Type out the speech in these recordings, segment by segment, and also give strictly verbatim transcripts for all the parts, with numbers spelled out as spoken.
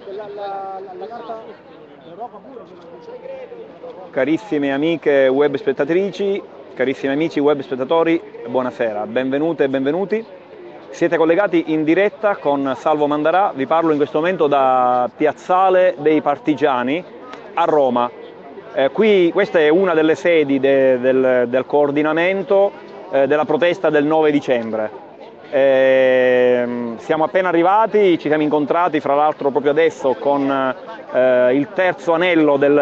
Carissime amiche web spettatrici, carissimi amici web spettatori, buonasera, benvenute e benvenuti. Siete collegati in diretta con Salvo Mandarà, vi parlo in questo momento da Piazzale dei Partigiani a Roma. Eh, qui, questa è una delle sedi de, del, del coordinamento eh, della protesta del nove dicembre. Eh, siamo appena arrivati, ci siamo incontrati fra l'altro proprio adesso con eh, il terzo anello del,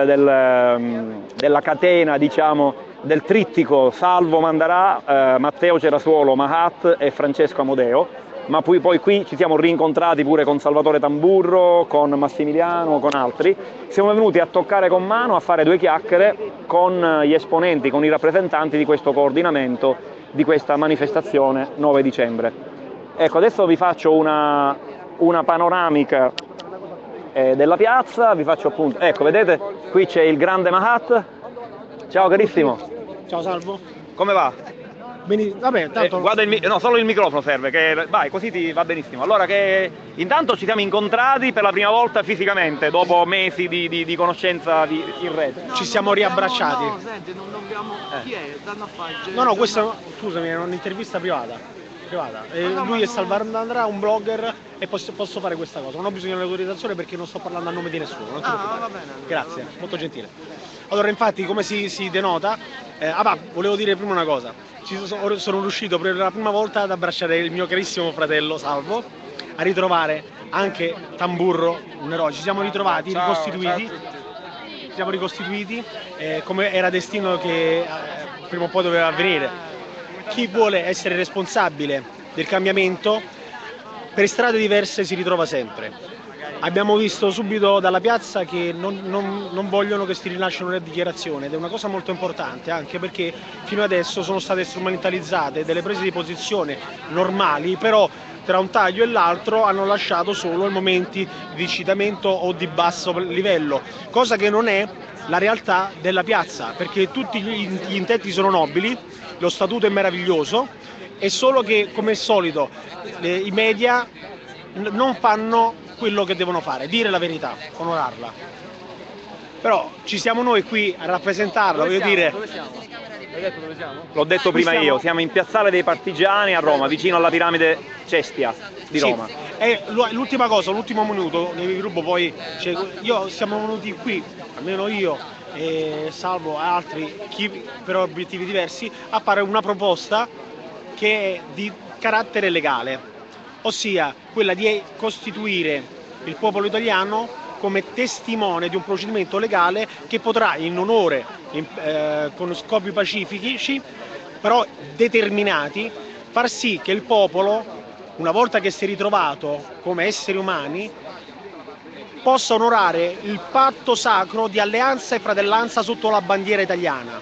del, della catena, diciamo, del trittico Salvo Mandarà, eh, Matteo Cerasuolo Mahat e Francesco Amodeo, ma poi, poi qui ci siamo rincontrati pure con Salvatore Tamburro, con Massimiliano, con altri. Siamo venuti a toccare con mano, a fare due chiacchiere con gli esponenti, con i rappresentanti di questo coordinamento, di questa manifestazione nove dicembre. Ecco, adesso vi faccio una, una panoramica eh, della piazza, vi faccio appunto, ecco, vedete, qui c'è il grande Mahat. Ciao carissimo. Ciao Salvo. Come va? Bene, vabbè, tanto... Eh, guarda il, no, solo il microfono serve, che vai, così ti va benissimo. Allora, che intanto ci siamo incontrati per la prima volta fisicamente, dopo mesi di, di, di conoscenza di, in rete. No, ci siamo riabbracciati. No, senti, non dobbiamo... Eh. Chi è? Danno a fare... No, no, questa, scusami, è un'intervista privata. privata. E no, lui no, è no. Salvatore Mandarà, un blogger, e posso, posso fare questa cosa. Non ho bisogno dell'autorizzazione perché non sto parlando a nome di nessuno. Non ti Ah, preoccupare. va bene. Grazie, va bene. molto gentile. Allora, infatti, come si, si denota... Eh, ah, bah, volevo dire prima una cosa. Ci sono, sono riuscito per la prima volta ad abbracciare il mio carissimo fratello Salvo, a ritrovare anche Tamburro, un eroe. Ci siamo ritrovati, Ciao, ricostituiti, ciao a tutti. ci siamo ricostituiti eh, come era destino che eh, prima o poi doveva avvenire. Chi vuole essere responsabile del cambiamento per strade diverse si ritrova sempre. Abbiamo visto subito dalla piazza che non, non, non vogliono che si rilasciano le dichiarazioni, ed è una cosa molto importante, anche perché fino adesso sono state strumentalizzate delle prese di posizione normali, però tra un taglio e l'altro hanno lasciato solo momenti di incitamento o di basso livello, cosa che non è la realtà della piazza, perché tutti gli intenti sono nobili, lo statuto è meraviglioso, è solo che, come al solito, le, i media non fanno quello che devono fare, dire la verità, onorarla. Però ci siamo noi qui a rappresentarla, Dove voglio siamo? dire... Dove siamo? Hai detto dove siamo? L'ho detto prima stiamo- io, siamo in Piazzale dei Partigiani a Roma, vicino alla piramide Cestia di Sì, Roma. e l'ultima cosa, l'ultimo minuto, nel gruppo poi, cioè, io siamo venuti qui, almeno io, e Salvo e altri, chi per obiettivi diversi, a fare una proposta che è di carattere legale, ossia quella di costituire il popolo italiano come testimone di un procedimento legale che potrà, in onore, in, eh, con scopi pacifici, però determinati, far sì che il popolo, una volta che si è ritrovato come esseri umani, possa onorare il patto sacro di alleanza e fratellanza sotto la bandiera italiana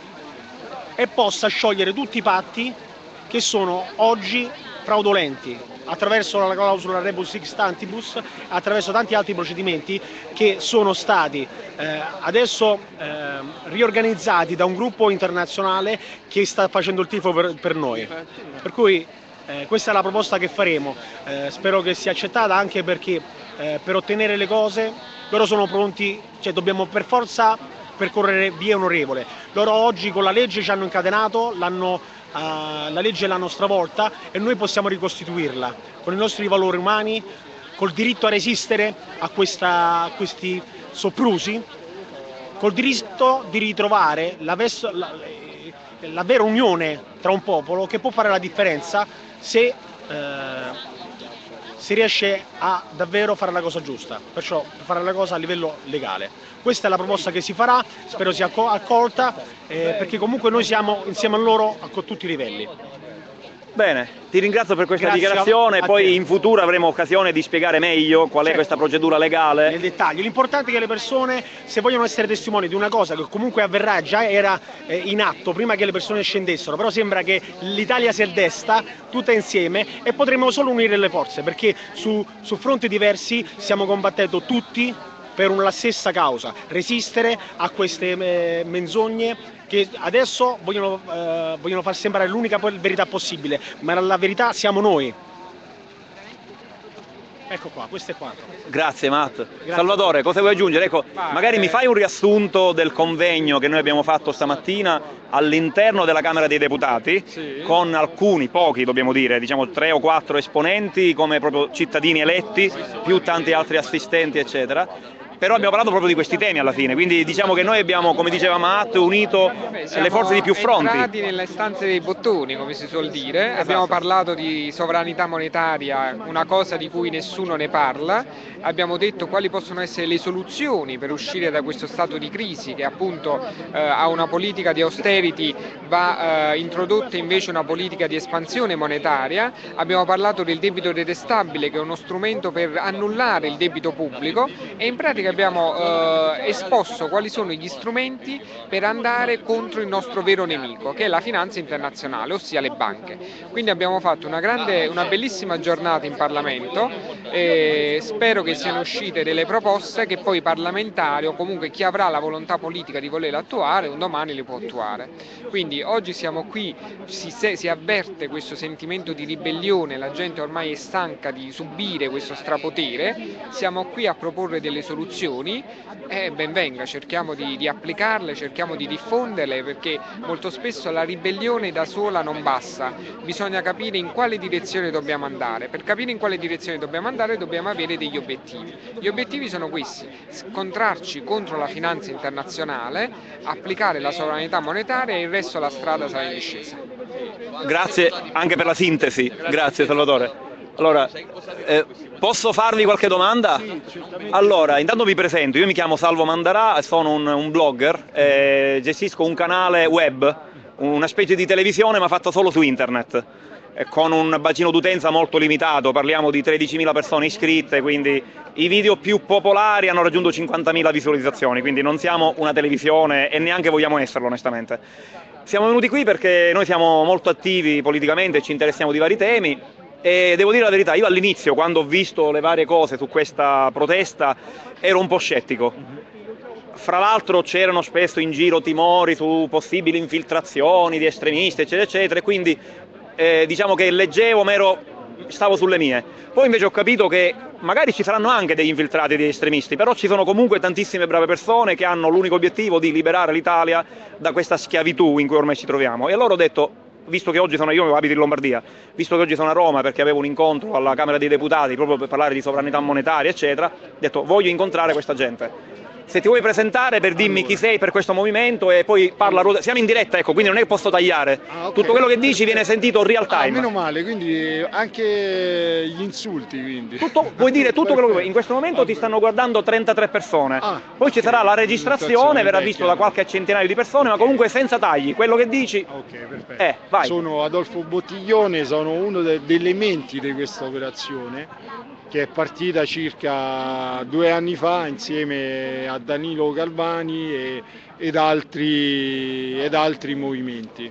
e possa sciogliere tutti i patti che sono oggi fraudolenti, attraverso la clausola rebus sic stantibus, attraverso tanti altri procedimenti che sono stati eh, adesso eh, riorganizzati da un gruppo internazionale che sta facendo il tifo per, per noi. Per cui eh, questa è la proposta che faremo, eh, spero che sia accettata, anche perché eh, per ottenere le cose loro sono pronti, cioè dobbiamo per forza percorrere vie onorevole. Loro oggi con la legge ci hanno incatenato, l'hanno Uh, la legge è la nostra volta e noi possiamo ricostituirla con i nostri valori umani, col diritto a resistere a, questa, a questi soprusi, col diritto di ritrovare la, la, la vera unione tra un popolo che può fare la differenza se uh, si riesce a davvero fare la cosa giusta, perciò fare la cosa a livello legale. Questa è la proposta che si farà, spero sia accolta, eh, perché comunque noi siamo insieme a loro a tutti i livelli. Bene, ti ringrazio per questa Grazie dichiarazione, a- a poi te. in futuro avremo occasione di spiegare meglio qual è Certo. questa procedura legale. Nel dettaglio, l'importante è che le persone, se vogliono essere testimoni di una cosa che comunque avverrà, già era eh, in atto prima che le persone scendessero, però sembra che l'Italia si addesta tutta insieme e potremo solo unire le forze, perché su, su fronti diversi stiamo combattendo tutti per una stessa causa, resistere a queste eh, menzogne che adesso vogliono, eh, vogliono far sembrare l'unica verità possibile, ma la verità siamo noi. Ecco qua, questo è quanto. Grazie Matt. Salvatore, cosa vuoi aggiungere? Ecco, magari mi fai un riassunto del convegno che noi abbiamo fatto stamattina all'interno della Camera dei Deputati, Sì. con alcuni, pochi dobbiamo dire, diciamo tre o quattro esponenti come proprio cittadini eletti, più tanti altri assistenti eccetera. Però abbiamo parlato proprio di questi temi alla fine, quindi diciamo che noi abbiamo, come diceva Matt, unito Beh, le forze di più siamo fronti. entrati nelle stanze dei bottoni, come si suol dire, Esatto. Abbiamo parlato di sovranità monetaria, una cosa di cui nessuno ne parla, abbiamo detto quali possono essere le soluzioni per uscire da questo stato di crisi che appunto eh, a una politica di austerity va eh, introdotta invece una politica di espansione monetaria, abbiamo parlato del debito detestabile che è uno strumento per annullare il debito pubblico e in pratica abbiamo eh, esposto quali sono gli strumenti per andare contro il nostro vero nemico, che è la finanza internazionale, ossia le banche. Quindi abbiamo fatto una, grande, una bellissima giornata in Parlamento e spero che siano uscite delle proposte che poi i parlamentari o comunque chi avrà la volontà politica di volerle attuare un domani le può attuare. Quindi oggi siamo qui, si, si avverte questo sentimento di ribellione, la gente ormai è stanca di subire questo strapotere, siamo qui a proporre delle soluzioni e ben venga, cerchiamo di, di applicarle, cerchiamo di diffonderle perché molto spesso la ribellione da sola non basta, bisogna capire in quale direzione dobbiamo andare, per capire in quale direzione dobbiamo andare dobbiamo avere degli obiettivi. Gli obiettivi sono questi: scontrarci contro la finanza internazionale, applicare la sovranità monetaria e il resto la strada sarà in discesa. Grazie anche per la sintesi, grazie Salvatore. Allora, eh, posso farvi qualche domanda? Allora, intanto vi presento, io mi chiamo Salvo Mandarà, sono un, un blogger, eh, gestisco un canale web, una specie di televisione ma fatta solo su internet, eh, con un bacino d'utenza molto limitato, parliamo di tredicimila persone iscritte, quindi i video più popolari hanno raggiunto cinquantamila visualizzazioni, quindi non siamo una televisione e neanche vogliamo esserlo onestamente. Siamo venuti qui perché noi siamo molto attivi politicamente, ci interessiamo di vari temi e devo dire la verità, io all'inizio quando ho visto le varie cose su questa protesta ero un po' scettico. Fra l'altro c'erano spesso in giro timori su possibili infiltrazioni di estremisti eccetera eccetera e quindi eh, diciamo che leggevo ma ero, stavo sulle mie. Poi invece ho capito che magari ci saranno anche degli infiltrati e degli estremisti, però ci sono comunque tantissime brave persone che hanno l'unico obiettivo di liberare l'Italia da questa schiavitù in cui ormai ci troviamo. E allora ho detto, visto che oggi sono io, abito in Lombardia, visto che oggi sono a Roma perché avevo un incontro alla Camera dei Deputati proprio per parlare di sovranità monetaria eccetera, ho detto voglio incontrare questa gente. Se ti vuoi presentare per dirmi allora. chi sei per questo movimento e poi parla, allora. Siamo in diretta, ecco, quindi non è che posso tagliare, Ah, okay. Tutto quello che dici viene sentito real time. Ah, meno male, quindi anche gli insulti quindi. Tutto, puoi dire tutto quello che vuoi, in questo momento Vabbè. Ti stanno guardando trentatré persone, ah, poi ci okay. sarà la registrazione, verrà visto da qualche centinaio di persone, ma comunque senza tagli, quello che dici, ok, perfetto. Eh, vai. Sono Adolfo Bottiglione, sono uno de delle menti di questa operazione che è partita circa due anni fa insieme a Danilo Galvani e, ed, altri, ed altri movimenti.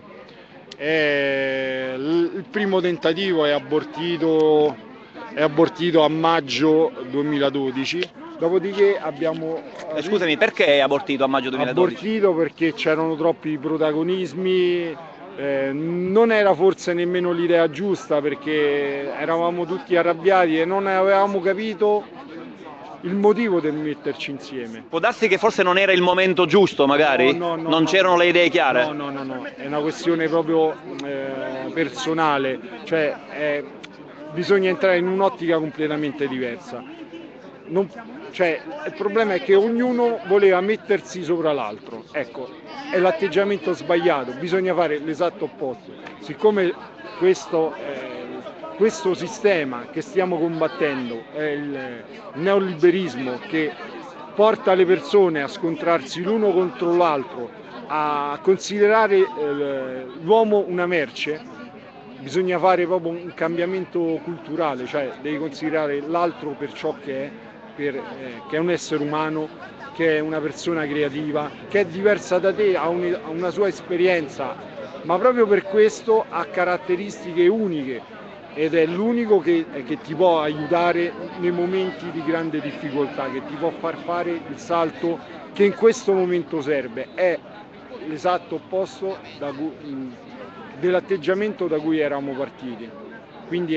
È, il primo tentativo è abortito, è abortito a maggio duemiladodici, dopodiché abbiamo... Eh, scusami, perché è abortito a maggio duemiladodici? Abortito perché c'erano troppi protagonismi. Eh, non era forse nemmeno l'idea giusta perché eravamo tutti arrabbiati e non avevamo capito il motivo del metterci insieme. Può darsi che forse non era il momento giusto magari? No, no, no, non no. c'erano le idee chiare? No, no, no, no, è una questione proprio eh, personale, cioè eh, bisogna entrare in un'ottica completamente diversa. Non, cioè, il problema è che ognuno voleva mettersi sopra l'altro, ecco, è l'atteggiamento sbagliato, bisogna fare l'esatto opposto. Siccome questo, eh, questo sistema che stiamo combattendo è il neoliberismo che porta le persone a scontrarsi l'uno contro l'altro, a considerare eh, l'uomo una merce, bisogna fare proprio un cambiamento culturale, cioè devi considerare l'altro per ciò che è, per, eh, che è un essere umano, che è una persona creativa, che è diversa da te, ha, un, ha una sua esperienza, ma proprio per questo ha caratteristiche uniche ed è l'unico che, che ti può aiutare nei momenti di grande difficoltà, che ti può far fare il salto che in questo momento serve. È l'esatto opposto dell'atteggiamento da cui eravamo partiti, quindi è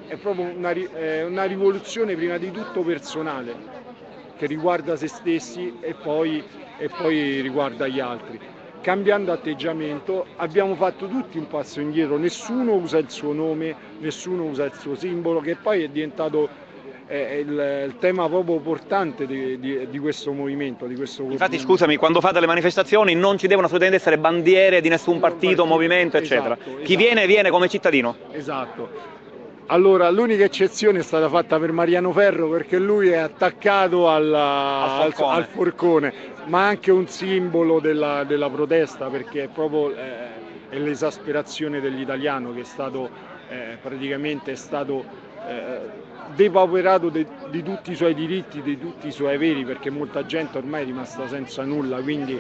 è proprio una, è una rivoluzione prima di tutto personale, che riguarda se stessi e poi, e poi riguarda gli altri. Cambiando atteggiamento abbiamo fatto tutti un passo indietro, nessuno usa il suo nome, nessuno usa il suo simbolo, che poi è diventato eh, il, il tema proprio portante di, di, di questo movimento, di questo Infatti scusami, quando fate le manifestazioni non ci devono assolutamente essere bandiere di nessun partito, partito movimento eccetera, esatto, chi esatto. viene viene come cittadino. Esatto. Allora, l'unica eccezione è stata fatta per Mariano Ferro perché lui è attaccato alla, al, forcone. al, al forcone, ma anche un simbolo della, della protesta, perché è proprio eh, è l'esasperazione dell'italiano che è stato eh, praticamente è stato eh, depauperato de, di tutti i suoi diritti, di tutti i suoi averi, perché molta gente ormai è rimasta senza nulla, quindi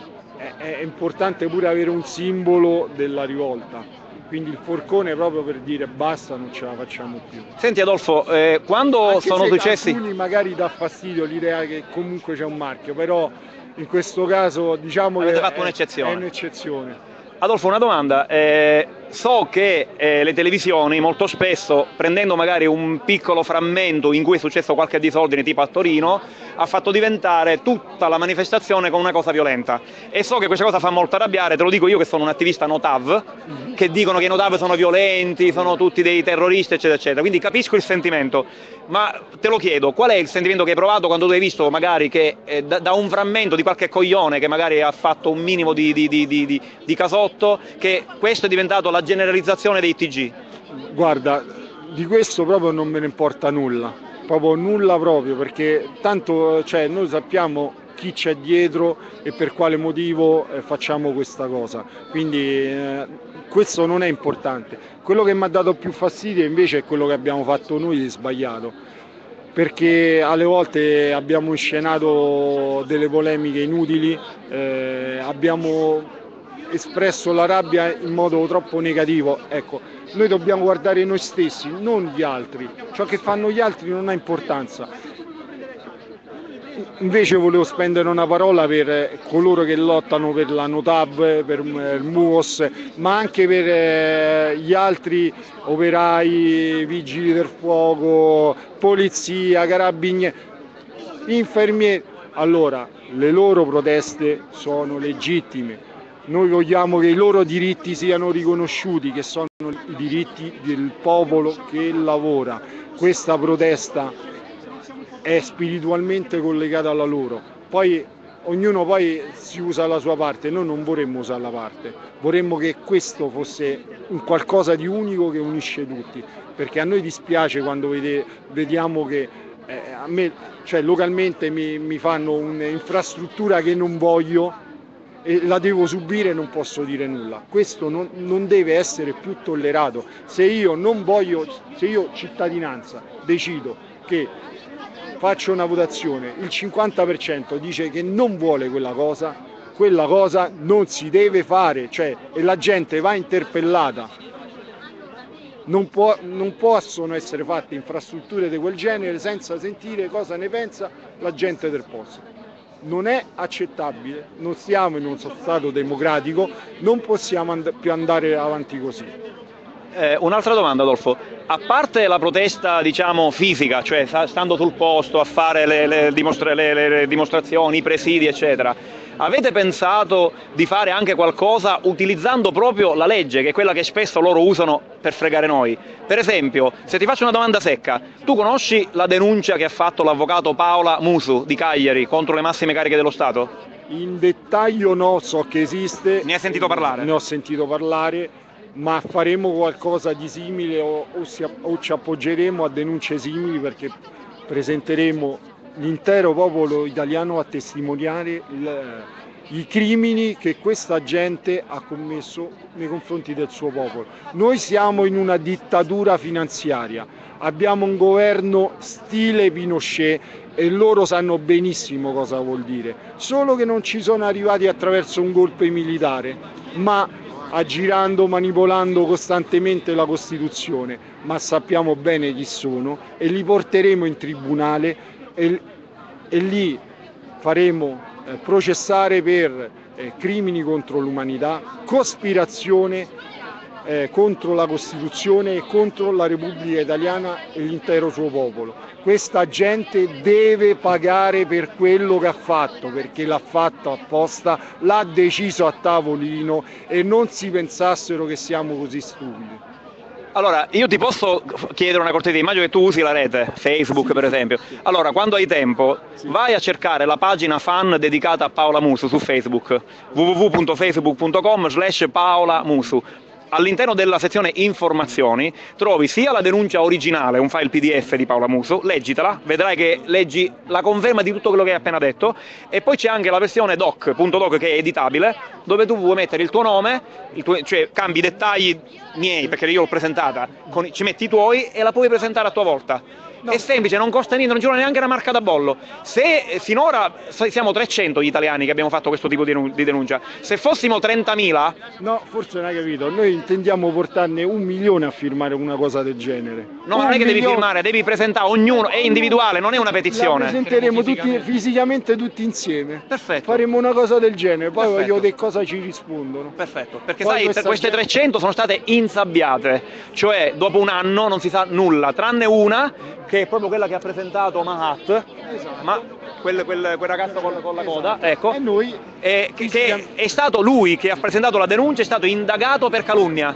è, è importante pure avere un simbolo della rivolta. Quindi il forcone proprio per dire basta, non ce la facciamo più. Senti Adolfo, eh, quando Anche sono se successi... alcuni magari dà fastidio l'idea che comunque c'è un marchio, però in questo caso diciamo Avete che fatto è, un'eccezione. è un'eccezione. Adolfo, una domanda, eh, so che eh, le televisioni molto spesso, prendendo magari un piccolo frammento in cui è successo qualche disordine tipo a Torino, ha fatto diventare tutta la manifestazione come una cosa violenta, e so che questa cosa fa molto arrabbiare, te lo dico io che sono un attivista no T A V, che dicono che i no T A V sono violenti, sono tutti dei terroristi eccetera eccetera, quindi capisco il sentimento, ma te lo chiedo, qual è il sentimento che hai provato quando tu hai visto magari che eh, da, da un frammento di qualche coglione che magari ha fatto un minimo di, di, di, di, di, di casotto, che questo è diventato la generalizzazione dei T G? Guarda, di questo proprio non me ne importa nulla, proprio nulla proprio, perché tanto cioè, noi sappiamo chi c'è dietro e per quale motivo eh, facciamo questa cosa, quindi eh, questo non è importante. Quello che mi ha dato più fastidio invece è quello che abbiamo fatto noi di sbagliato, perché alle volte abbiamo inscenato delle polemiche inutili, eh, abbiamo espresso la rabbia in modo troppo negativo. Ecco, noi dobbiamo guardare noi stessi, non gli altri. Ciò che fanno gli altri non ha importanza. Invece volevo spendere una parola per coloro che lottano per la no T A V, per il M U O S, ma anche per gli altri operai, vigili del fuoco, polizia, carabinieri, infermieri. Allora, le loro proteste sono legittime. Noi vogliamo che i loro diritti siano riconosciuti, che sono i diritti del popolo che lavora. Questa protesta è spiritualmente collegata alla loro. Poi ognuno poi si usa la sua parte, noi non vorremmo usare la parte, vorremmo che questo fosse un qualcosa di unico che unisce tutti, perché a noi dispiace quando vede, vediamo che eh, a me, cioè, localmente mi, mi fanno un'infrastruttura che non voglio e la devo subire e non posso dire nulla. Questo non, non deve essere più tollerato. Se io non voglio, se io cittadinanza decido che faccio una votazione, il cinquanta per cento dice che non vuole quella cosa, quella cosa non si deve fare, cioè, e la gente va interpellata. Non, può, non possono essere fatte infrastrutture di quel genere senza sentire cosa ne pensa la gente del posto. Non è accettabile, non siamo in uno stato democratico, non possiamo and- più andare avanti così. Eh, un'altra domanda Adolfo, a parte la protesta diciamo fisica, cioè stando sul posto a fare le, le, dimostra- le, le dimostrazioni, i presidi eccetera, avete pensato di fare anche qualcosa utilizzando proprio la legge, che è quella che spesso loro usano per fregare noi? Per esempio, se ti faccio una domanda secca, tu conosci la denuncia che ha fatto l'avvocato Paola Musu di Cagliari contro le massime cariche dello Stato? In dettaglio no, so che esiste. Ne hai sentito parlare? Ne ho sentito parlare, ma faremo qualcosa di simile o, o, si, o ci appoggeremo a denunce simili, perché presenteremo l'intero popolo italiano a testimoniare il, i crimini che questa gente ha commesso nei confronti del suo popolo. Noi siamo in una dittatura finanziaria, abbiamo un governo stile Pinochet e loro sanno benissimo cosa vuol dire, solo che non ci sono arrivati attraverso un golpe militare, ma aggirando, manipolando costantemente la Costituzione, ma sappiamo bene chi sono e li porteremo in tribunale e, e lì faremo eh, processare per eh, crimini contro l'umanità, cospirazione, eh, contro la Costituzione e contro la Repubblica Italiana e l'intero suo popolo. Questa gente deve pagare per quello che ha fatto, perché l'ha fatto apposta, l'ha deciso a tavolino e non si pensassero che siamo così stupidi. Allora, io ti posso chiedere una cortesia, immagino che tu usi la rete, Facebook Sì, per esempio. sì. Allora, quando hai tempo, Sì. vai a cercare la pagina fan dedicata a Paola Musu su Facebook, w w w punto facebook punto com slash Paola Musu. All'interno della sezione informazioni trovi sia la denuncia originale, un file P D F di Paola Musu, leggitela, vedrai che leggi la conferma di tutto quello che hai appena detto, e poi c'è anche la versione doc, punto doc, che è editabile, dove tu vuoi mettere il tuo nome, il tuo, cioè cambi i dettagli miei, perché io l'ho presentata, con, ci metti i tuoi e la puoi presentare a tua volta. No. È semplice, non costa niente, non ci vuole neanche una marca da bollo. Se eh, finora se- siamo trecento gli italiani che abbiamo fatto questo tipo di denun- di denuncia, se fossimo trentamila, No, forse non hai capito, noi intendiamo portarne un milione a firmare una cosa del genere. no, ma non è che devi milione- firmare, devi presentare ognuno, è individuale, non è una La petizione. presenteremo tutti fisicamente tutti insieme. Perfetto. Faremo una cosa del genere, poi Perfetto. voglio vedere cosa ci rispondono. Perfetto, perché Poi sai, questa queste gente- trecento sono state insabbiate, cioè dopo un anno non si sa nulla, tranne una che è proprio quella che ha presentato Mahat, Esatto. ma quel, quel- quel ragazzo con, con la coda, ecco, E noi eh, che, chi che siamo? è stato lui che ha presentato la denuncia, è stato indagato per calunnia.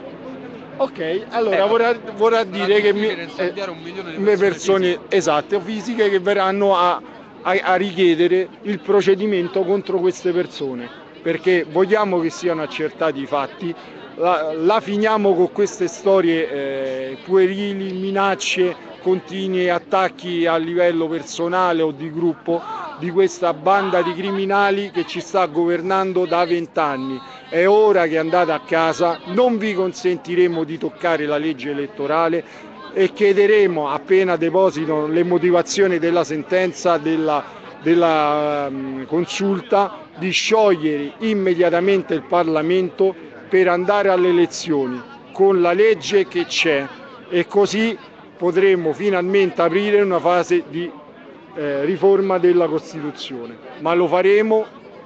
Ok, allora Ecco. vorrà, vorrà dire che mi, nel salviare un milione di le persone persone esatte o fisiche che verranno a, a- a richiedere il procedimento contro queste persone, perché vogliamo che siano accertati i fatti. La, la finiamo con queste storie eh, puerili, minacce, continui attacchi a livello personale o di gruppo di questa banda di criminali che ci sta governando da vent'anni. È ora che andate a casa, non vi consentiremo di toccare la legge elettorale e chiederemo, appena depositano le motivazioni della sentenza della, della um, consulta, di sciogliere immediatamente il Parlamento per andare alle elezioni con la legge che c'è, e così potremo finalmente aprire una fase di eh, riforma della Costituzione, ma lo faremo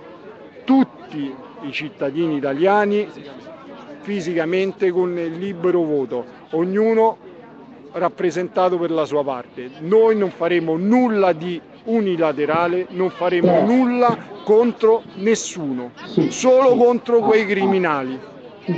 tutti i cittadini italiani fisicamente con il libero voto, ognuno rappresentato per la sua parte. Noi non faremo nulla di unilaterale, non faremo nulla contro nessuno, solo contro quei criminali.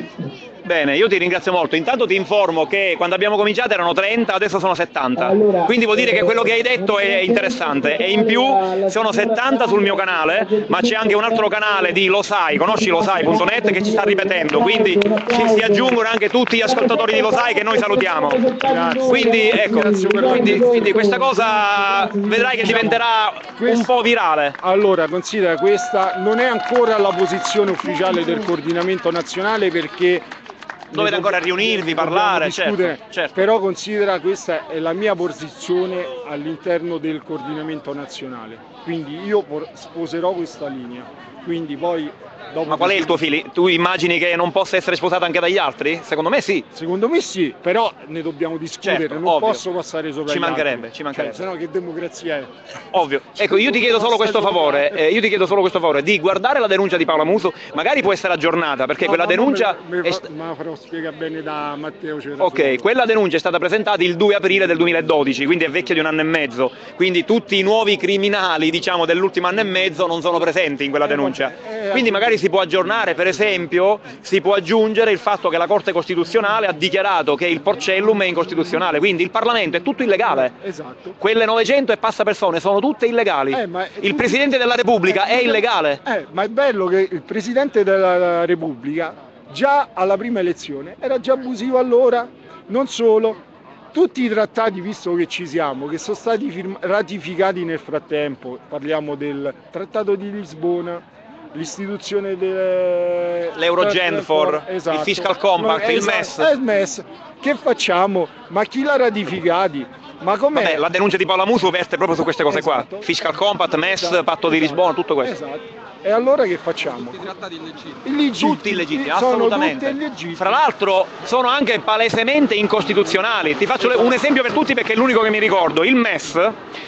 Bene, io ti ringrazio molto. Intanto ti informo che quando abbiamo cominciato erano trenta, adesso sono settanta. Quindi vuol dire che quello che hai detto è interessante. E in più sono settanta sul mio canale, ma c'è anche un altro canale di Lo Sai, conosci losai punto net, che ci sta ripetendo. Quindi ci si aggiungono anche tutti gli ascoltatori di Lo Sai che noi salutiamo. Quindi ecco, quindi, quindi questa cosa vedrai che diventerà un po' virale. Allora, considera, questa non è ancora la posizione ufficiale del coordinamento nazionale, perché Dovete ancora riunirvi, parlare, discutere, certo, certo. Però considera, questa è la mia posizione all'interno del coordinamento nazionale, quindi io por- sposerò questa linea, quindi poi dopo Ma qual è il tuo fili? Tu immagini che non possa essere sposato anche dagli altri? Secondo me sì. Secondo me sì, però ne dobbiamo discutere, Certo, non ovvio. posso passare sopra Ci gli mancherebbe, altri. ci mancherebbe. Cioè, se no che democrazia è? Ovvio. Ecco, io ti chiedo solo questo favore, eh, io ti chiedo solo questo favore, di guardare la denuncia di Paola Musu, magari può essere aggiornata, perché No, quella ma denuncia... me, me è fa- sta- me la farò spiegare bene da Matteo Ceratore. Ok, quella denuncia è stata presentata il due aprile del duemiladodici, quindi è vecchia di un anno e mezzo, quindi tutti i nuovi criminali, diciamo, dell'ultimo anno e mezzo non sono presenti in quella Eh, denuncia. vabbè, eh, Quindi magari si può aggiornare, per esempio, si può aggiungere il fatto che la Corte Costituzionale ha dichiarato che il Porcellum è incostituzionale, quindi il Parlamento è tutto illegale. Esatto. Quelle novecento e passa persone sono tutte illegali. Eh, ma- Il Presidente della Repubblica è illegale. Eh, ma è bello che il Presidente della Repubblica già alla prima elezione era già abusivo allora, non solo. Tutti i trattati, visto che ci siamo, che sono stati firm- ratificati nel frattempo, parliamo del Trattato di Lisbona, l'istituzione del... L'Eurogenfor, esatto. il Fiscal Compact, No, il esatto, MES. eh, il MES. Che facciamo? Ma chi l'ha ratificati? Ma com'è? Vabbè, la denuncia di Paola Musu verte proprio su queste cose qua. Esatto. Fiscal Compact, MES, Esatto, Patto di esatto, Lisbona, tutto questo. Esatto. E allora che facciamo? I trattati illegittimi. Illegittimi, Tutti illegittimi, sono assolutamente. tutti illegittimi. Fra l'altro sono anche palesemente incostituzionali. Ti faccio le- un esempio per tutti perché è l'unico che mi ricordo. Il MES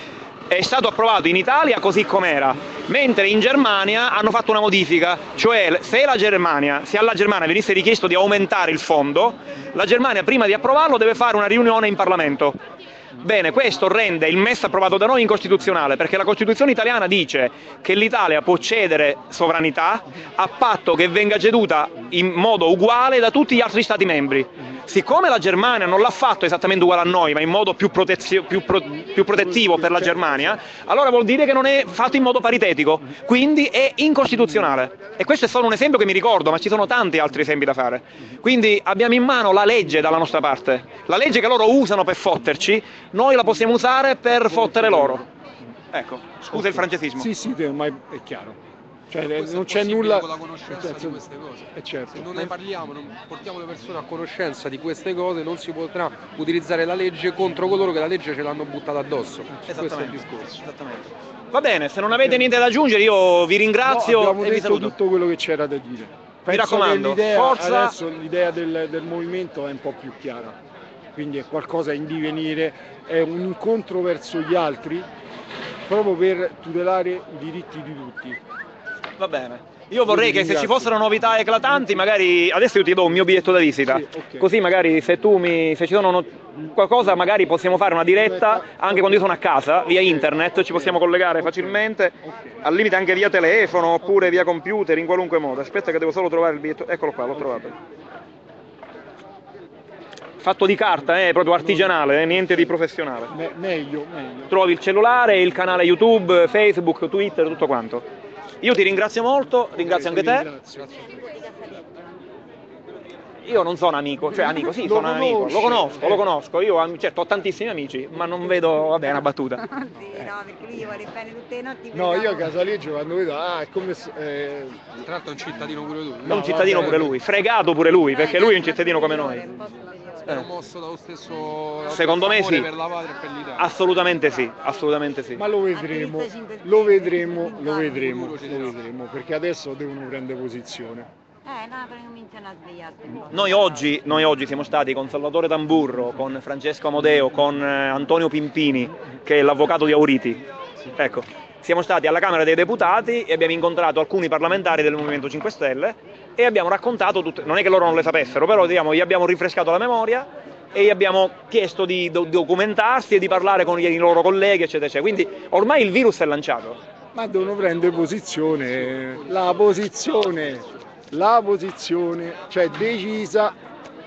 è stato approvato in Italia così com'era, mentre in Germania hanno fatto una modifica, cioè se la Germania, se alla Germania venisse richiesto di aumentare il fondo, la Germania prima di approvarlo deve fare una riunione in Parlamento. Bene, questo rende il M E S approvato da noi incostituzionale, perché la Costituzione italiana dice che l'Italia può cedere sovranità a patto che venga ceduta in modo uguale da tutti gli altri Stati membri. Siccome la Germania non l'ha fatto esattamente uguale a noi, ma in modo più, più, pro più protettivo per la Germania, allora vuol dire che non è fatto in modo paritetico, quindi è incostituzionale. E questo è solo un esempio che mi ricordo, ma ci sono tanti altri esempi da fare. Quindi abbiamo in mano la legge dalla nostra parte, la legge che loro usano per fotterci, noi la possiamo usare per fottere loro. Ecco, scusa il francesismo. Sì, sì, ormai è chiaro. Cioè, non c'è possibile nulla con la conoscenza di queste cose. Eh, certo. Se non ne parliamo, non portiamo le persone a conoscenza di queste cose, non si potrà utilizzare la legge contro coloro che la legge ce l'hanno buttata addosso. Questo è il discorso. Esattamente. Va bene, se non avete niente da aggiungere io vi ringrazio no, abbiamo e vi detto saluto. tutto quello che c'era da dire. Mi raccomando, forza. Adesso l'idea del, del movimento è un po' più chiara, quindi è qualcosa in divenire, è un incontro verso gli altri proprio per tutelare i diritti di tutti. Va bene. Io vorrei che se ci fossero novità eclatanti, magari adesso io ti do un mio biglietto da visita, Sì, okay. Così magari se tu mi, se ci sono no, qualcosa, magari possiamo fare una diretta anche quando io sono a casa, via internet, ci possiamo collegare facilmente, al limite anche via telefono oppure via computer, in qualunque modo. Aspetta che devo solo trovare il biglietto, eccolo qua, l'ho trovato. Fatto di carta, eh, proprio artigianale, eh, niente di professionale. Me meglio, meglio. Trovi il cellulare, il canale YouTube, Facebook, Twitter, tutto quanto. Io ti ringrazio molto, ringrazio anche te. Io non sono amico, cioè amico, sì, sono amico, lo conosco, lo conosco, io certo ho tantissimi amici, ma non vedo, vabbè, è una battuta. Sì, no, perché lui vuole bene tutte le notti. No, io a Casaleggio quando vedo, ah, è come se... Eh... Tra l'altro è un cittadino pure lui. È un cittadino pure lui, fregato pure lui, perché lui è un cittadino come noi. È mosso dallo stesso Secondo me sì, per la patria e per l'Italia. assolutamente sì, assolutamente sì. Ma lo vedremo, lo vedremo, lo vedremo, lo vedremo, perché adesso devono prendere posizione. Eh, no, perché cominciano a svegliarsi un po'. Noi oggi, noi oggi siamo stati con Salvatore Tamburro, con Francesco Amodeo, con Antonio Pimpini, che è l'avvocato di Auriti. Ecco, siamo stati alla Camera dei Deputati e abbiamo incontrato alcuni parlamentari del Movimento cinque Stelle e abbiamo raccontato tutte, non è che loro non le sapessero, però diciamo, gli abbiamo rinfrescato la memoria e gli abbiamo chiesto di do documentarsi e di parlare con i loro colleghi, eccetera, eccetera. Quindi ormai il virus è lanciato. Ma devono prendere posizione, la posizione, la posizione, cioè decisa.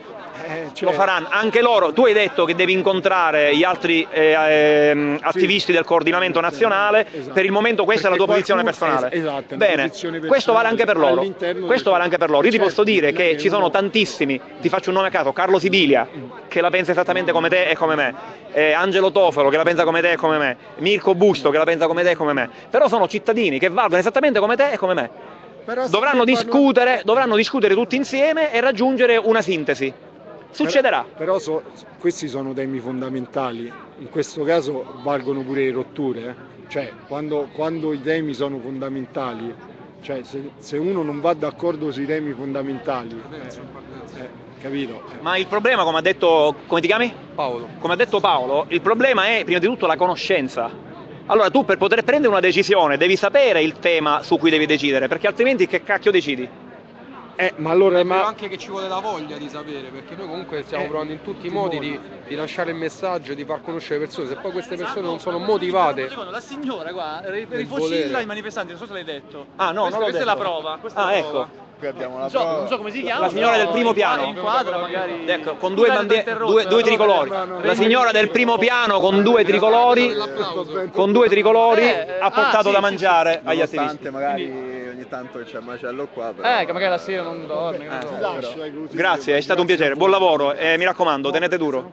Eh, cioè... Lo faranno anche loro. Tu hai detto che devi incontrare gli altri eh, eh, attivisti sì. del coordinamento nazionale, esatto. Per il momento questa Perché è la tua posizione personale. Es esatto, bene, questo vale anche per loro. Questo vale anche per loro. Io ti certo, posso dire che ci sono uno... tantissimi, ti faccio un nome a caso, Carlo Sibilia, che la pensa esattamente come te e come me, eh, Angelo Tofolo, che la pensa come te e come me, Mirko Busto, che la pensa come te e come me, però sono cittadini che valgono esattamente come te e come me. Però dovranno discutere, dovranno discutere tutti insieme e raggiungere una sintesi. Succederà. Però, però so, questi sono temi fondamentali, in questo caso valgono pure le rotture, eh? Cioè quando, quando i temi sono fondamentali, cioè se, se uno non va d'accordo sui temi fondamentali, eh, eh, capito? Eh. Ma il problema, come ha detto, come ti chiami? Paolo. Come ha detto Paolo, il problema è prima di tutto la conoscenza. Allora tu per poter prendere una decisione devi sapere il tema su cui devi decidere, perché altrimenti che cacchio decidi? Eh, ma allora, è ma... anche che ci vuole la voglia di sapere, perché noi comunque stiamo eh, provando in tutti i modi di, di lasciare il messaggio, di far conoscere le persone. Se poi queste persone non sono motivate, Secondo la signora qua nel rifocilla volere. i manifestanti, non so se l'hai detto. Ah no, questa, non l'ho questa detto. è la prova. Questa Ah, è la ecco. prova. Qui abbiamo la Non so, prova. non so come si chiama. La signora del primo piano. Inquadra magari. Ecco, con due, Scusate, bandiere, t'ho interrotto, due, due però- tricolori. La signora del primo piano con due tricolori, con due tricolori Eh, ha portato ah, sì, da sì, mangiare agli attivisti. Nonostante magari ogni tanto c'è macello qua, però... Eh, che magari la sera non dorme. che non Eh. so. Lascia, così. Grazie, è stato un piacere, buon lavoro e mi raccomando, tenete duro.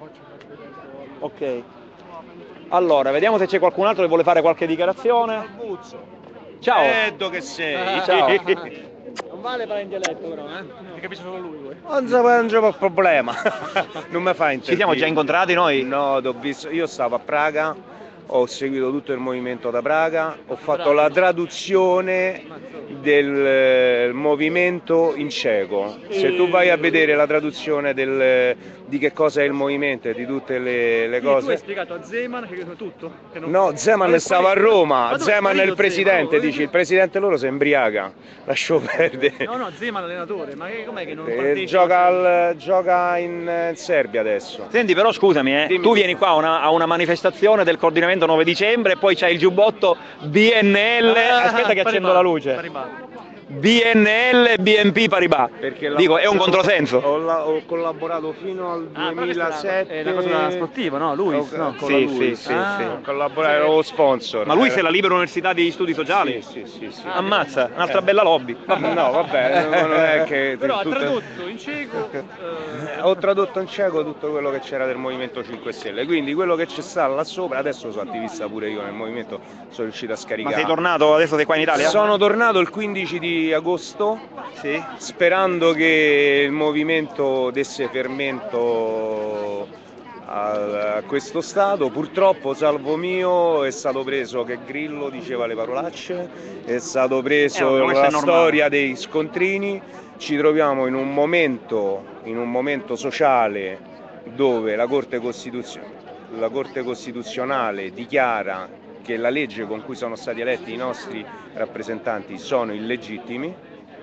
Ok. Allora, vediamo se c'è qualcun altro che vuole fare qualche dichiarazione. Ciao. che sei! Ciao. Non vale parlare in dialetto però, eh? Che capisce solo lui. Poi. Non si può un problema, non mi fa Ci siamo già incontrati noi? No, t'ho visto, io stavo a Praga, ho seguito tutto il movimento da Praga, ho fatto la traduzione del movimento in ceco. Se tu vai a vedere la traduzione del, di che cosa è il movimento e di tutte le, le Quindi cose... tu hai spiegato a Zeman che è tutto? Che non... No, Zeman Ma stava a sparito? Roma, Ma dove è Zeman è il sparito presidente, Zeman? dici il presidente loro si embriaca, lascio perdere. No, no, Zeman allenatore, ma che, com'è che non Eh, partecipa? gioca, al, gioca in, in Serbia adesso. Senti, però scusami, eh, Dimmi tu tutto. vieni qua a una, a una manifestazione del coordinamento nove dicembre e poi c'hai il giubbotto B N L, Ah, aspetta che accendo Paribas, la luce, Paribas. B N L B N P Paribas. Perché la- Dico, è un controsenso. Ho, la- ho collaborato fino al Ah, però questa duemilasette. è una cosa sportiva, no? Luis, Ho- no? con Sì, la Luis, sì, sì, Ah. sì. Ho collaborato, ero lo sponsor. Ma lui Era- sei la Libera Università di Studi Sociali? Sì, sì, sì, sì. Ammazza, un'altra bella lobby. No, vabbè, non è che... Però ha tutte- tradotto in ceco... eh, Ho tradotto in ceco tutto quello che c'era del Movimento cinque Stelle, quindi quello che c'è sta là sopra, adesso sono attivista pure io nel movimento, sono riuscito a Ma scaricare. sei tornato, adesso sei qua in Italia? Sono tornato il quindici di agosto, Sì. sperando che il movimento desse fermento a, a questo stato. Purtroppo, salvo mio, è stato preso che Grillo diceva le parolacce, è stato Eh, preso vabbè, questo la è normale. storia dei scontrini. Ci troviamo in un momento, in un momento sociale dove la Corte Costituzio- la Corte Costituzionale dichiara che la legge con cui sono stati eletti i nostri rappresentanti sono illegittimi.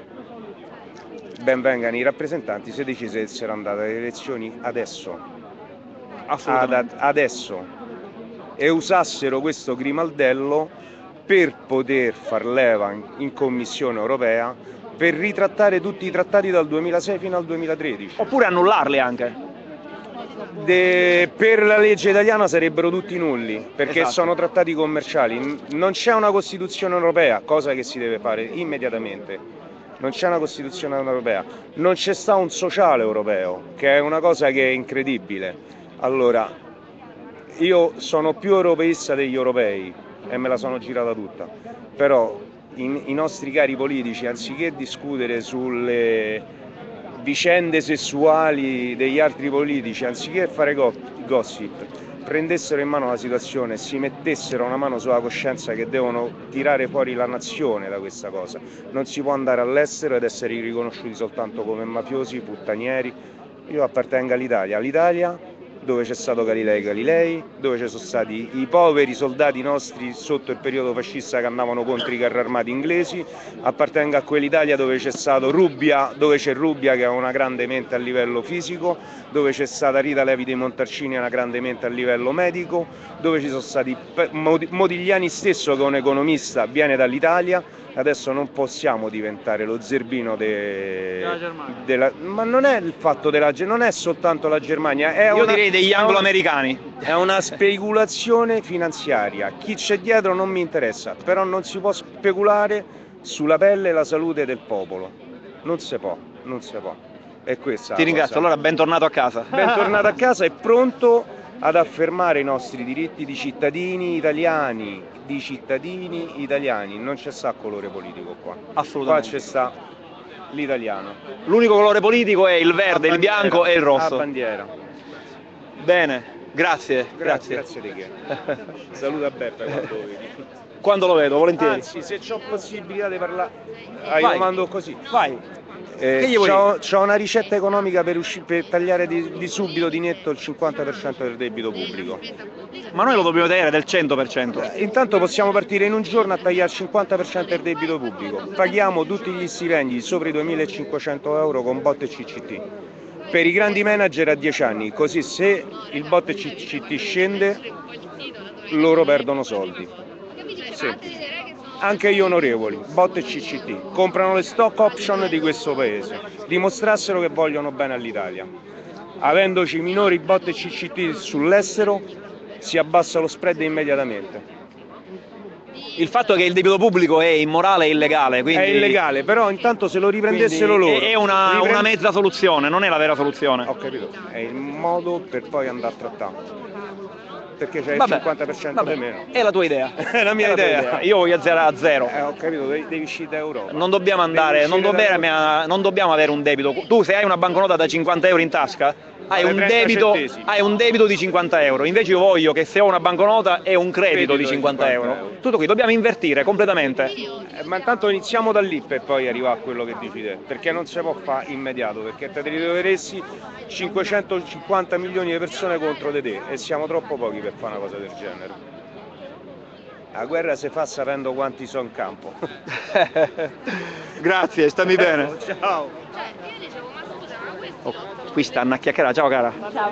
Ben vengano i rappresentanti se decidessero andare alle elezioni adesso, Assolutamente. ad- adesso, e usassero questo grimaldello per poter far leva in, in Commissione europea per ritrattare tutti i trattati dal duemilasei fino al duemilatredici. Oppure annullarli anche. De- per la legge italiana sarebbero tutti nulli, perché Esatto. sono trattati commerciali. N- Non c'è una Costituzione europea, cosa che si deve fare immediatamente. Non c'è una Costituzione europea, non c'è sta un sociale europeo, che è una cosa che è incredibile. Allora, io sono più europeista degli europei e me la sono girata tutta, però i, i nostri cari politici, anziché discutere sulle vicende sessuali degli altri politici, anziché fare go- gossip, prendessero in mano la situazione e si mettessero una mano sulla coscienza che devono tirare fuori la nazione da questa cosa. Non si può andare all'estero ed essere riconosciuti soltanto come mafiosi, puttanieri. Io appartengo all'Italia, all'Italia dove c'è stato Galilei Galilei, dove ci sono stati i poveri soldati nostri sotto il periodo fascista che andavano contro i carri armati inglesi, appartengo a quell'Italia dove c'è stato Rubbia, dove c'è Rubbia che ha una grande mente a livello fisico, dove c'è stata Rita Levi dei Montalcini una grande mente a livello medico, dove ci sono stati Pe- Modi- Modigliani stesso che è un economista, viene dall'Italia. Adesso non possiamo diventare lo zerbino de- Della Germania. della, ma non è il fatto della Ge- non è soltanto la Germania, è Io una, direi degli è una- anglo-americani. è una speculazione finanziaria. Chi c'è dietro non mi interessa, però non si può speculare sulla pelle e la salute del popolo. Non si può, non si può. È questa Ti la ringrazio, cosa. allora bentornato a casa. Bentornato a casa e pronto ad affermare i nostri diritti di cittadini italiani, di cittadini italiani. Non c'è sta colore politico qua. Qua Assolutamente. c'è sta l'italiano. L'unico colore politico è il verde, A il bandiera, bianco e il a rosso. bandiera. Bene, grazie, Grazie, grazie. grazie di che. Saluta Beppe quando lo vedi. Quando lo vedo, volentieri. Anzi, se ho possibilità di parlare, ah, Vai. io mando così. Vai. Eh, Che gli vuoi c'ho, c'ho una ricetta economica per, usci- per tagliare di, di subito di netto il cinquanta per cento del debito pubblico. Ma noi lo dobbiamo vedere del cento per cento. Eh, Intanto possiamo partire in un giorno a tagliare il cinquanta per cento del debito pubblico. Paghiamo tutti gli stipendi sopra i duemilacinquecento euro con bot e C C T. Per i grandi manager a dieci anni, così se il bot e C C T scende, loro perdono soldi. Semplice. Anche gli onorevoli, bot e C C T, comprano le stock option di questo paese, dimostrassero che vogliono bene all'Italia. Avendoci minori bot e C C T sull'estero, si abbassa lo spread immediatamente. Il fatto che il debito pubblico è immorale e illegale, quindi... È illegale, però intanto se lo riprendessero quindi loro... È una, riprend- una mezza soluzione, non è la vera soluzione. Ho capito, è il modo per poi andare a trattare. Perché c'è il Vabbè, cinquanta per cento vabbè, di meno. È la tua idea. È la mia È tua idea. Io voglio azzerare a zero. Eh, ho capito, devi, devi uscire da Europa. Non dobbiamo andare, Devi non uscire da dobbiamo, non dobbiamo avere un debito. Tu se hai una banconota da cinquanta euro in tasca, hai vale un, trenta debito, centesimi. hai un debito di cinquanta euro, invece io voglio che se ho una banconota è un credito, Credito di di cinquanta, cinquanta euro. euro. Tutto qui, dobbiamo invertire completamente. Eh, ma intanto iniziamo da lì per poi arrivare a quello che dici te, perché non si può fare immediato, perché te ritroveresti cinquecentocinquanta milioni di persone contro di te e siamo troppo pochi per fare una cosa del genere. La guerra si fa sapendo quanti sono in campo. Grazie, stammi bene. Ciao. Oh, qui stanno a chiacchierare, ciao cara.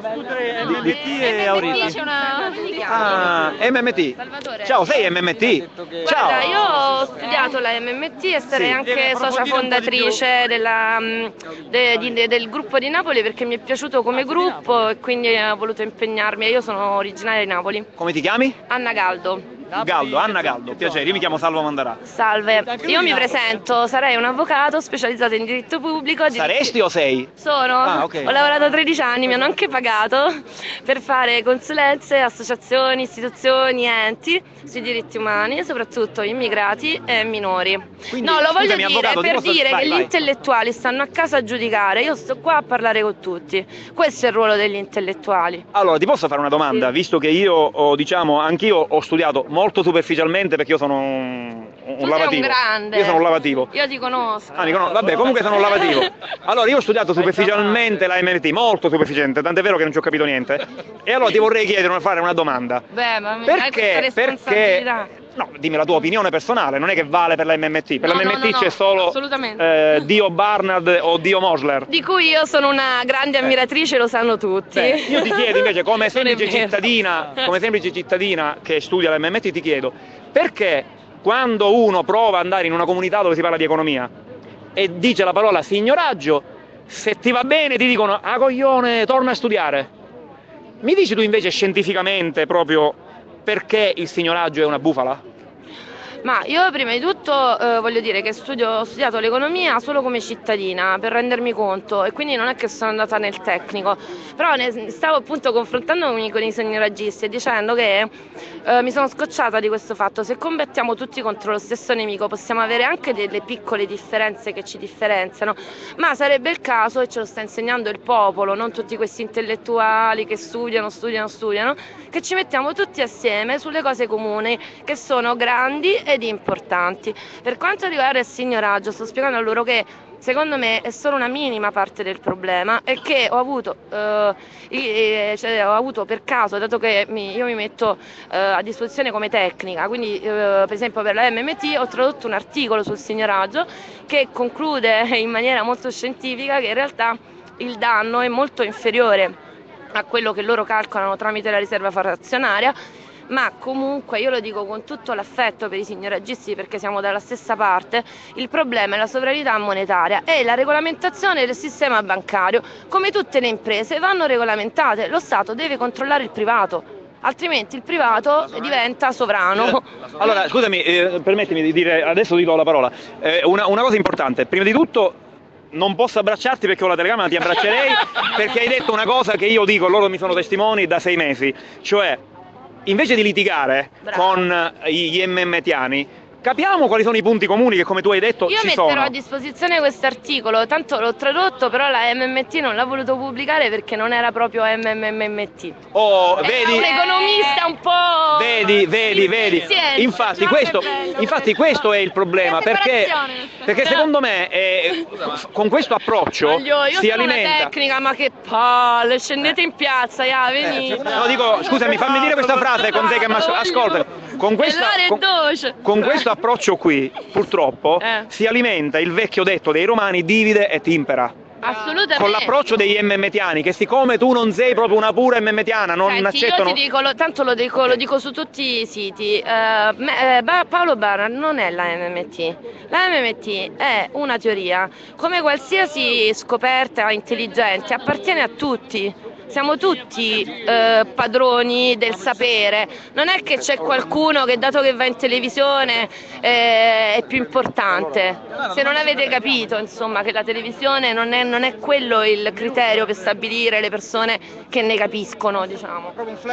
M M T e Auriti. C'è una... Ah, M M T. Salvatore. Ciao, sei M M T? Guarda, Ciao. io ho studiato la M M T e sarei Sì. anche socia fondatrice della, mm, de- di- de- del gruppo di Napoli perché mi è piaciuto come gruppo e quindi ho voluto impegnarmi. Io sono originaria di Napoli. Come ti chiami? Anna Galdo. Galdo, Anna Galdo, piacere, io mi chiamo Salvo Mandarà. Salve, io mi presento, sarei un avvocato specializzato in diritto pubblico. diritti- Saresti o sei? Sono, Ah, ok. ho lavorato tredici anni, mi hanno anche pagato per fare consulenze, associazioni, istituzioni, enti sui diritti umani, soprattutto immigrati e minori. Quindi, no, lo voglio scusami, dire avvocato, ti per posso- dire vai, che vai. gli intellettuali stanno a casa a giudicare, io sto qua a parlare con tutti. Questo è il ruolo degli intellettuali. Allora, ti posso fare una domanda, Sì. visto che io ho, diciamo, anch'io ho studiato molto superficialmente perché io sono un, un Tu sei lavativo. un grande. Io sono un lavativo. Io ti conosco. Ah, dico no, vabbè, comunque sono un lavativo. Allora, io ho studiato superficialmente la M M T, molto superficialmente, tant'è vero che non ci ho capito niente. E allora ti vorrei chiedere, fare una domanda. Beh, ma mi hai questa Perché? responsabilità. Perché? No, dimmi la tua opinione personale, non è che vale per la M M T. Per No, la no, M M T no, c'è no, solo assolutamente. eh, Dio Barnard o Dio Mosler. Di cui io sono una grande ammiratrice, lo sanno tutti. Beh, io ti chiedo invece, come Non è semplice vero. cittadina, come semplice cittadina che studia la M M T, ti chiedo perché quando uno prova ad andare in una comunità dove si parla di economia e dice la parola signoraggio, se ti va bene ti dicono ah coglione, torna a studiare. Mi dici tu invece scientificamente proprio perché il signoraggio è una bufala? Ma io prima di tutto eh, voglio dire che studio- ho studiato l'economia solo come cittadina per rendermi conto e quindi non è che sono andata nel tecnico, però ne stavo appunto confrontandomi con i signoraggisti e dicendo che eh, mi sono scocciata di questo fatto. Se combattiamo tutti contro lo stesso nemico possiamo avere anche delle piccole differenze che ci differenziano, ma sarebbe il caso, e ce lo sta insegnando il popolo, non tutti questi intellettuali che studiano, studiano, studiano, che ci mettiamo tutti assieme sulle cose comuni che sono grandi ed importanti. Per quanto riguarda il signoraggio, sto spiegando a loro che secondo me è solo una minima parte del problema e che ho avuto, eh, i- cioè, ho avuto per caso, dato che mi- io mi metto eh, a disposizione come tecnica, quindi eh, per esempio per la M M T ho tradotto un articolo sul signoraggio che conclude in maniera molto scientifica che in realtà il danno è molto inferiore a quello che loro calcolano tramite la riserva frazionaria, ma comunque io lo dico con tutto l'affetto per i signoraggisti perché siamo dalla stessa parte, il problema è la sovranità monetaria e la regolamentazione del sistema bancario. Come tutte le imprese vanno regolamentate, lo Stato deve controllare il privato, altrimenti il privato diventa sovrano. Allora, scusami, eh, permettimi di dire, adesso ti do la parola, eh, una, una cosa importante, prima di tutto non posso abbracciarti perché ho la telecamera, ti abbraccerei perché hai detto una cosa che io dico, loro mi sono testimoni da sei mesi, cioè invece di litigare Bravo. con gli M M Tiani, capiamo quali sono i punti comuni che come tu hai detto Io ci metterò sono. a disposizione questo articolo, tanto l'ho tradotto, però la M M T non l'ha voluto pubblicare perché non era proprio M M T. Oh, Era vedi, un economista un po'... vedi, vedi, vedi. Sì, Infatti sì, questo, è bello. infatti questo è il problema, perché, perché secondo me eh, con questo approccio Voglio, io si sono una alimenta... tecnica, ma che palle, scendete in piazza, ya, venite. No, dico, scusami, fammi dire questa frase con te che mi ascolta. Con, questa, L'area è con, dolce. con questo approccio qui, purtroppo, Eh. si alimenta il vecchio detto dei romani divide et impera. Assolutamente. Con l'approccio degli M M Tiani, che siccome tu non sei proprio una pura M M Tiana, non Senti, accettano... io ti dico, lo- tanto lo dico, lo dico su tutti i siti, eh, me- eh, Ba- Paolo Barra non è la M M T, la M M T è una teoria, come qualsiasi scoperta intelligente appartiene a tutti. Siamo tutti eh, padroni del sapere, non è che c'è qualcuno che dato che va in televisione eh, è più importante. Se non avete capito, insomma, che la televisione non è, non è quello il criterio per stabilire le persone che ne capiscono, diciamo.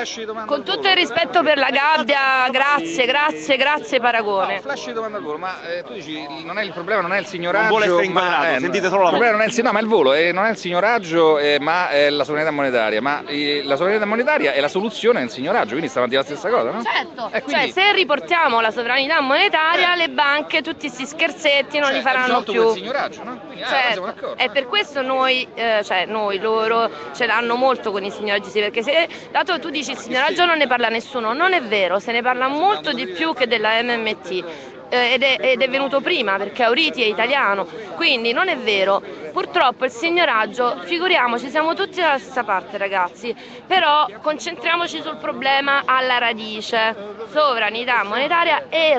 Con tutto il rispetto per la gabbia, grazie, grazie, grazie Paragone. Flash di domanda al volo, ma eh, tu dici non è il problema, non è il signoraggio, Non vuole essere ma inquadrato, eh, sentite solo la il problema non è il, si- no, ma è il volo, eh, non è il signoraggio, eh, ma è la sovranità monetaria. monetaria, ma eh, la sovranità monetaria è la soluzione al signoraggio, quindi stiamo a dire la stessa cosa, no? Certo, Eh, quindi- cioè se riportiamo la sovranità monetaria, le banche, tutti questi scherzetti non Cioè, li faranno risolto più. quel signoraggio, no? Quindi, ah, Certo, siamo d'accordo. e per questo noi, eh, cioè noi, loro, ce l'hanno molto con i signoraggi, sì, perché se, dato che tu dici il signoraggio non ne parla nessuno, non è vero, se ne parla molto di più che della M M T. eh, Ed è, ed è venuto prima perché Auriti è italiano, quindi non è vero. Purtroppo il signoraggio, figuriamoci, siamo tutti dalla stessa parte ragazzi, però concentriamoci sul problema alla radice, sovranità monetaria e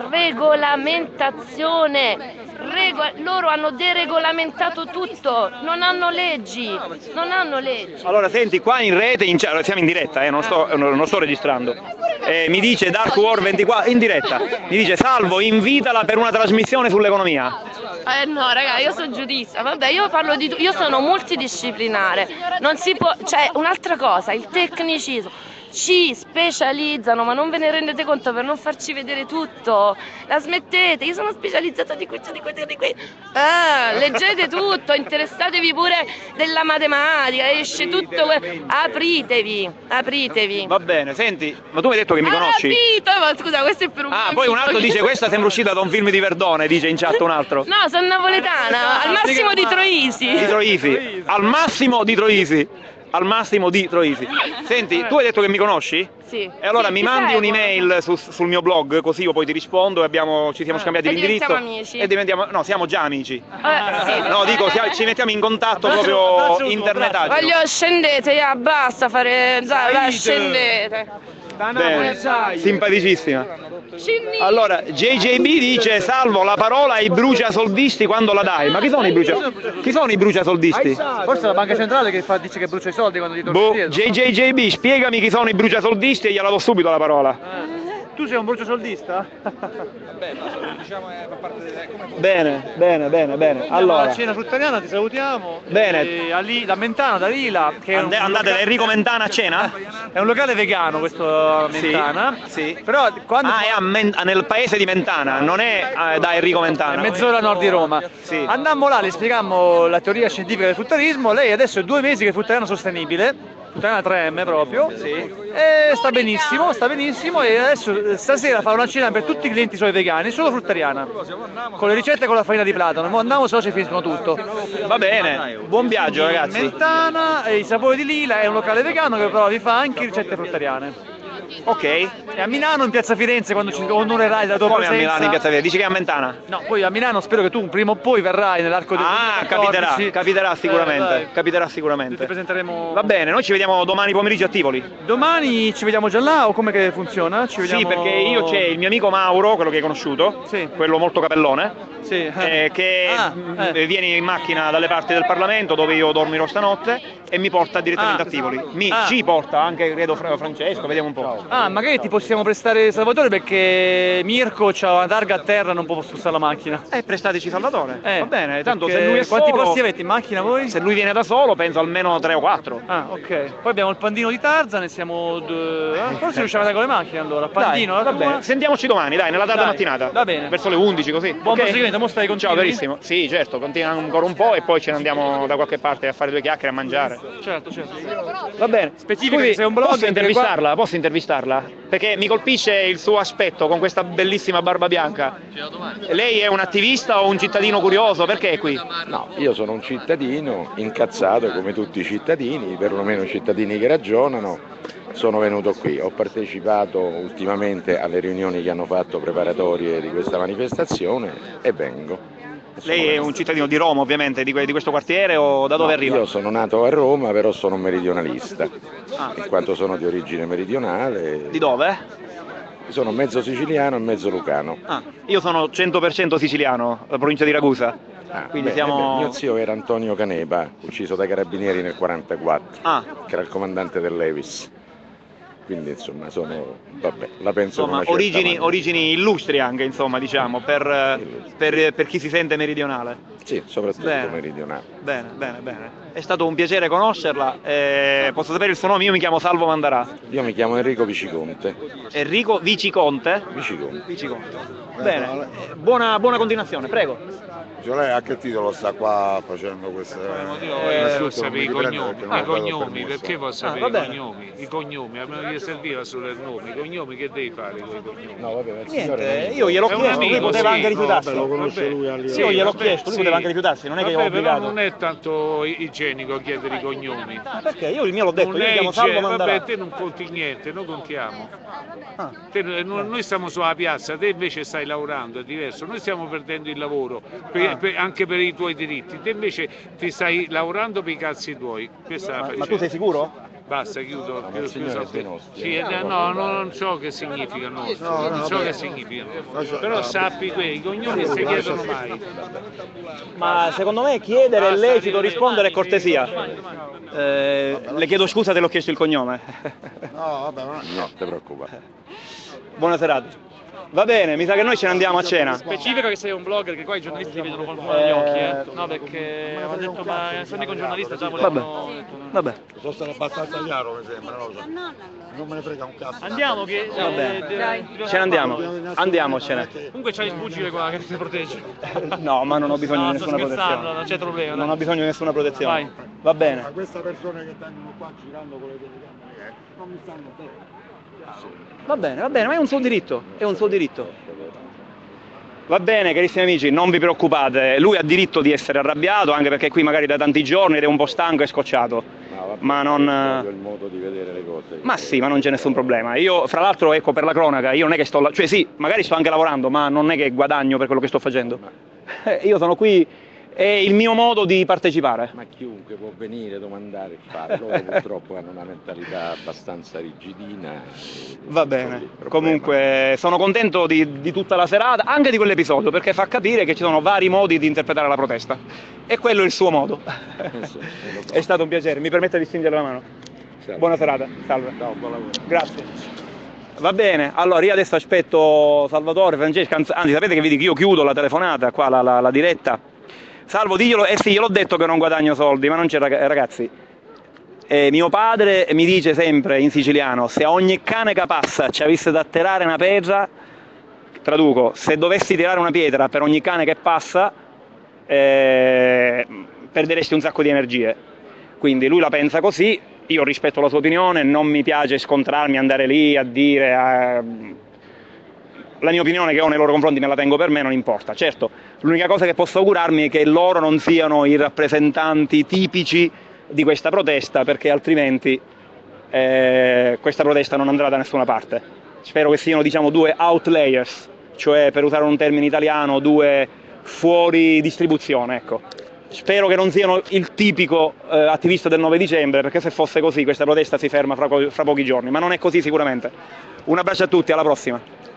regolamentazione. Rego- loro hanno deregolamentato tutto, non hanno leggi, non hanno leggi. Allora senti, qua in rete, in, cioè, siamo in diretta, eh, non, sto, non sto registrando, eh, mi dice Dark War ventiquattro, in diretta, mi dice Salvo invitala per una trasmissione sull'economia. Eh no raga, io sono giurista, vabbè io parlo di, io sono multidisciplinare, non si può, cioè un'altra cosa, il tecnicismo. Ci specializzano, ma non ve ne rendete conto per non farci vedere tutto. La smettete, io sono specializzata di questo, di questo, di questo. Ah, leggete tutto, interessatevi pure della matematica, esce tutto. Apritevi, apritevi. Va bene, senti, ma tu mi hai detto che mi conosci? Aprite, ma scusa, questo è per un Ah, poi un altro dice questa sembra uscita da un film di Verdone, dice in chat un altro. No, sono napoletana, al massimo di Troisi. Di Troisi, al massimo di Troisi. Al massimo di Troisi. Senti, tu hai detto che mi conosci? Sì. E allora Sì, mi ti mandi seguo. un'email su, sul mio blog, così io poi ti rispondo e abbiamo, ci siamo scambiati E l'indirizzo. diventiamo amici. E diventiamo. No, siamo già amici. Eh, sì. No, dico, sia- ci mettiamo in contatto proprio internetaggio. Voglio scendete, ya, basta fare. Dai, vai, scendete. Bene, simpaticissima. Scendi. Allora, J J B dice Salvo la parola ai bruciasoldisti quando la dai. Ma chi sono i brucia chi sono i bruciasoldisti? Forse è la banca centrale che fa, dice che brucia i soldi quando gli torni Boh, indietro. J J J B, spiegami chi sono i bruciasoldisti e gliela do subito la parola. Tu sei un bruciasoldista? Vabbè, ma diciamo è fa parte del... come- Bene, bene, bene, bene. Andiamo Allora, alla cena fruttariana, ti salutiamo. Bene. E a Li- da Mentana, da Lila, che è un and- andate da locale- Enrico Mentana a cena? È un locale vegano questo Sì, Mentana. sì. Però quando Ah, è a Men- nel paese di Mentana, non è eh, da Enrico è Mentana. mezz'ora a nord di Roma. Sì. Andammo là, le spiegammo la teoria scientifica del fruttarismo. Lei adesso è due mesi che è fruttariana sostenibile, fruttariana tre M proprio. Sì. E sta benissimo, sta benissimo e adesso stasera fa una cena per tutti i clienti suoi vegani, solo fruttariana. Con le ricette con la farina di platano. Mo andiamo, se no ci finiscono tutto. Va bene, buon viaggio ragazzi. Mentana e i sapori di Lila è un locale vegano che però vi fa anche ricette fruttariane. Ok. E a Milano, in piazza Firenze, quando ci onorerai la tua Come a presenza. Milano in Piazza Firenze? Dici che è a Mentana? No, poi a Milano spero che tu prima o poi verrai nell'arco del Ah, capiterà, duemilaquattordici. capiterà sicuramente, Eh, dai. capiterà Ti sicuramente. presenteremo. Va bene, noi ci vediamo domani pomeriggio a Tivoli. Domani ci vediamo già là o come che funziona? Ci vediamo... Sì, perché io c'è il mio amico Mauro, quello che hai conosciuto, Sì. quello molto capellone, Sì. eh, che Ah, mh, eh. viene in macchina dalle parti del Parlamento dove io dormirò stanotte e mi porta direttamente Ah. a Tivoli. Mi Ah. ci porta anche, credo, Fra- Francesco, vediamo un po'. Ah, magari ti possiamo prestare Salvatore perché Mirko c'ha una targa a terra, non può spostare la macchina. Eh, prestateci Salvatore. Eh, Va bene, tanto perché se lui è quanti solo, posti avete in macchina voi? se lui viene da solo, penso almeno tre o quattro. Ah, ok. Poi abbiamo il pandino di Tarzan e siamo due... ah, forse riusciamo ad andare con le macchine allora. Pandino, Dai, la va tua? bene. Sentiamoci domani, dai, nella tarda Dai, mattinata. va bene. Verso le undici così. Buon ok? proseguimento, mo stai Ciao, continui? carissimo. Sì, certo, continua ancora un po' e poi ce ne andiamo da qualche parte a fare due chiacchiere, a mangiare. Certo, certo. Va bene. Specifica Scusi, che sei un blogger, posso perché intervistarla? Posso intervistarla? Perché mi colpisce il suo aspetto con questa bellissima barba bianca. Lei è un attivista o un cittadino curioso? Perché è qui? No, io sono un cittadino incazzato come tutti i cittadini, perlomeno cittadini che ragionano. Sono venuto qui, ho partecipato ultimamente alle riunioni che hanno fatto preparatorie di questa manifestazione e vengo. Lei è un cittadino di Roma, ovviamente, di, que- di questo quartiere o da dove No, arriva? Io sono nato a Roma, però sono meridionalista, Ah. in quanto sono di origine meridionale. Di dove? Sono mezzo siciliano e mezzo lucano. Ah, io sono cento per cento siciliano, la provincia di Ragusa. Ah, Quindi beh, siamo- beh, mio zio era Antonio Canepa, ucciso dai carabinieri nel quarantaquattro, Ah, che era il comandante dell'Evis. Quindi insomma sono, vabbè, la penso insomma, in una certa origini, maniera. origini illustri anche, insomma, diciamo, per, per, per chi si sente meridionale. Sì, soprattutto Bene. meridionale. Bene, bene, bene. È stato un piacere conoscerla. eh, posso sapere il suo nome? Io mi chiamo Salvo Mandarà. Io mi chiamo Enrico Viciconte. Enrico Viciconte? Viciconte. Viciconte. Bene, eh, buona, buona continuazione, prego. Cioè lei a che titolo sta qua facendo queste... Eh, devo sapere i cognomi, i cognomi, perché posso sapere Ah, i va bene. cognomi? I cognomi, a me gli serviva solo il nome, i cognomi che devi fare con i cognomi? No, vabbè, il Niente, io gliel'ho È un chiesto, lui amico, poteva sì. anche rifiutarsi. No, vabbè, lo conosce lui a livello. Sì, io gliel'ho Vabbè, chiesto, lui sì. poteva anche rifiutarsi, non è che io ho Vabbè, però obbligato. non è tanto igienico chiedere i cognomi. Perché? Io il mio l'ho detto, Non io mi è chiamo Salvo igienico, Mandarà. vabbè, te non conti niente, noi contiamo. Ah. Te- noi, noi stiamo sulla piazza, te invece stai lavorando, è diverso, noi stiamo perdendo il lavoro per- Ah. per- anche per i tuoi diritti, te invece ti stai lavorando per i cazzi tuoi. Questa è la Ma, ma faccenda. tu sei sicuro? Basta, chiudo. ma chiudo il signore scusa. è dei nostri, Sì, eh. eh, no, no, non so che significa nostro, No, no, non so vabbè. che significa nostro. Però sappi che i cognomi si chiedono mai. Ma secondo me chiedere è lecito, rispondere è cortesia. Eh, le chiedo scusa se l'ho chiesto il cognome. No, vabbè, ma... No, ti preoccupare. Buona serata. Va bene, mi sa che noi ce ne andiamo a cena. Specifica che sei un blogger, che qua i giornalisti ti vedono col fumo negli occhi, eh? No, perché aveva detto, ma sono mica un giornalista, già Vabbè, volevano... vabbè. Sono stato abbastanza chiaro, mi sembra, non lo so. Non me ne frega un cazzo. Andiamo che... Va bene. eh, eh, Ce ne andiamo, andiamocene. Comunque c'hai il pugile qua che ti protegge. No, ma non ho bisogno No, di sto nessuna scherzando, protezione. non c'è problema. Non dai. ho bisogno di nessuna protezione. Vai. Va bene. Ma queste persone che vengono qua girando con le telecamere, eh, non mi stanno bene. Va bene, va bene, ma è un suo diritto, è un suo diritto. Va bene, carissimi amici, non vi preoccupate, lui ha diritto di essere arrabbiato, anche perché qui magari da tanti giorni ed è un po' stanco e scocciato. No, vabbè, Ma non- è proprio il modo di vedere le cose. Ma sì, ma non c'è nessun problema. Io, fra l'altro, ecco, per la cronaca, io non è che sto... la- cioè sì, magari sto anche lavorando, ma non è che guadagno per quello che sto facendo. Eh, io sono qui, è il mio modo di partecipare. Ma chiunque può venire, domandare e fare, loro purtroppo hanno una mentalità abbastanza rigidina. e- Va bene, comunque sono contento di, di tutta la serata, anche di quell'episodio, perché fa capire che ci sono vari modi di interpretare la protesta. E quello è il suo modo. Eh sì, eh, lo so. È stato un piacere, mi permette di stringere la mano. Salve. Buona serata, salve. Ciao, buon lavoro. Grazie. Va bene, allora io adesso aspetto Salvatore, Francesca, anzi, anzi sapete che vi dico, io chiudo la telefonata, qua la, la, la diretta. Salvo, diglielo, eh sì, gliel'ho detto che non guadagno soldi, ma non c'è, raga- ragazzi. Eh, mio padre mi dice sempre in siciliano, se a ogni cane che passa ci avesse da tirare una pietra, traduco, se dovessi tirare una pietra per ogni cane che passa, eh, perderesti un sacco di energie. Quindi lui la pensa così, io rispetto la sua opinione, non mi piace scontrarmi, andare lì a dire... a- la mia opinione che ho nei loro confronti me la tengo per me, non importa. Certo, l'unica cosa che posso augurarmi è che loro non siano i rappresentanti tipici di questa protesta, perché altrimenti eh, questa protesta non andrà da nessuna parte. Spero che siano, diciamo, due outliers, cioè, per usare un termine italiano, due fuori distribuzione, ecco. Spero che non siano il tipico eh, attivista del nove dicembre, perché se fosse così questa protesta si ferma fra, co- fra pochi giorni, ma non è così sicuramente. Un abbraccio a tutti, alla prossima.